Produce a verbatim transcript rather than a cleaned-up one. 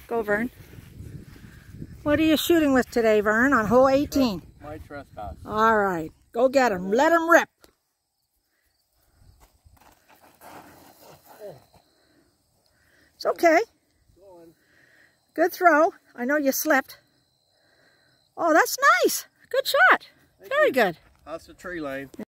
Go, Vern. What are you shooting with today, Vern, on hole eighteen? My trespass. All right. Go get him. Let him rip. It's okay. Good throw. I know you slipped. Oh, that's nice. Good shot. Very good. That's the tree line.